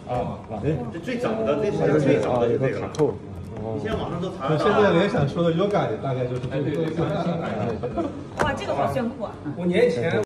这最早的，这是最早的就这个卡扣。 你现在网上都查得到。 现在联想说的 Yoga 大概就是这个。 哇，这个好炫酷啊！ 5年前。